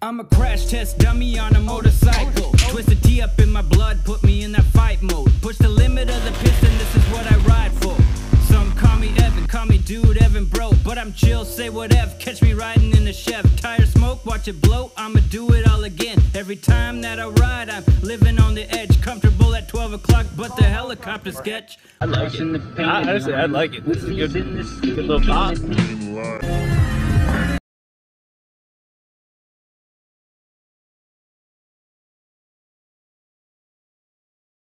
I'm a crash test dummy on a motorcycle. Twist a T up in my blood, put me in that fight mode. Push the limit of the piston, this is what I ride for. Some call me Evan, call me dude Evan bro, but I'm chill, say whatever. Catch me riding in the Chev, tire smoke, watch it blow. I'ma do it all again. Every time that I ride, I'm living on the edge. Comfortable at 12 o'clock, but the helicopter sketch. I like it. Honestly, I like it. This is a good little pop.